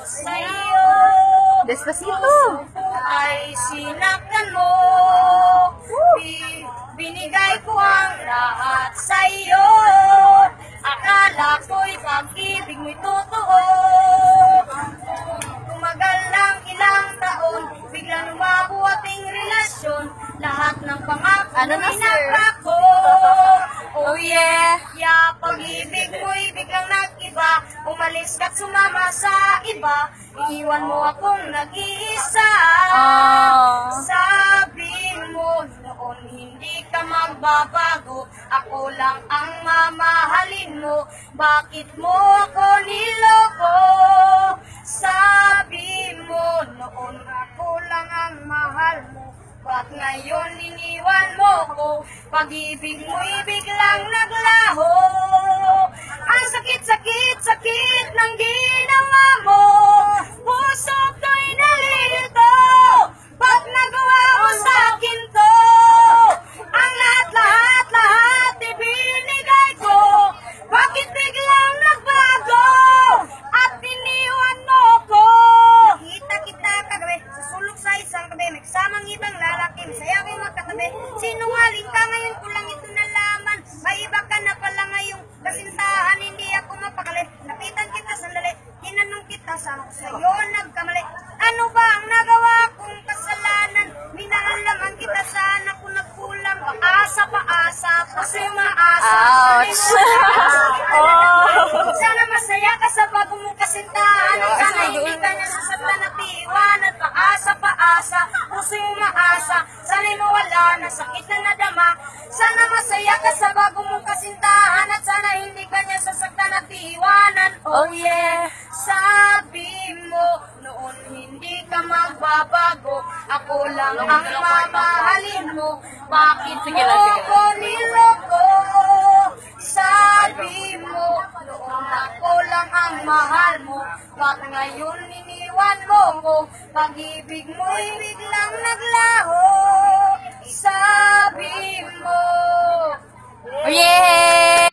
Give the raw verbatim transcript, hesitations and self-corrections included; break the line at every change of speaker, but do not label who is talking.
sa'yo.
Despacito.
Ay sinaktan mo. Bi binigay ko ang lahat sa'yo. Akala ko'y pag-ibig mo'y totoo. Tumagal ng ilang taon, biglang lumago ating relasyon. Lahat ng pangako
Ano na, sir?
ko. Oh yeah, yeah, pag-ibig mo'y biglang nag-iba. Umalis ka't sumama sa iba. Iiwan mo akong nag-iisa.
Oh.
Sabi mo noon hindi ka magbabago. Ako lang ang mamahalin mo. Bakit mo ako niloko? Sabi mo noon ako lang ang mahal mo. Ba't ngayon iniwan mo ko? Pag-ibig mo'y biglang naglaho. Ang sakit-sakit, sakit ng ginawa mo. Puso ko'y nalilito. Ba't nagawa mo sa akin to? Ang lahat-lahat, lahat ibinigay ko. Bakit biglang nagbago? At iniwan mo ko. Kita-kita kagabi sa sulok sa isang gabi. May kasamang ibang lalaki. Masaya ko'y magkatabi. Sinungaling ka ngayon ko lang ito nalaman. May iba ka na pala ngayong kasintahan. Hindi ako mapakali. Napitan kita sandali. Tinanong kita saan ko sa'yo nagkamali. Ano ba ang nagawa kong kasalanan? Minahal naman kita, sana ko nagkulang. Paasa, paasa, kasi maasa.
Ouch! Oh!
Sana masaya ka sa bago mong kasintahan. Sana hindi ka nasasaktan at iiwan. At paasa, paasa, puso yung maasa. Sana'y mawala na sakit na nadama. Sana masaya ka sa bago mong kasintahan. At sana hindi ka niya sasaktan at iiwanan. Oh yeah! Sabi mo noon hindi ka magbabago. Ako lang ang mamahalin mo. Bakit
Sige
mo
lang, sige
ko niloko? Sabi mo noon ako lang ang mahal mo. Ba't ngayon iniwan mo ko? Pag-ibig mo'y biglang naglaho.